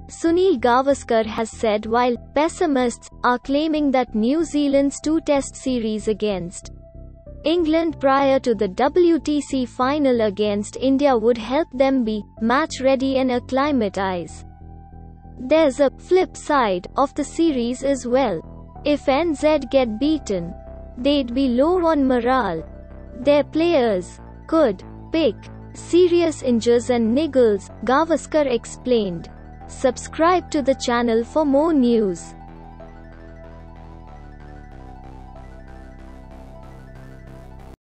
Sunil Gavaskar has said, while pessimists are claiming that New Zealand's two-test series against England prior to the WTC final against India would help them be match-ready and acclimatise. There's a flip side of the series as well. If NZ get beaten, they'd be low on morale. Their players could pick serious injuries and niggles, Gavaskar explained. Subscribe to the channel for more news.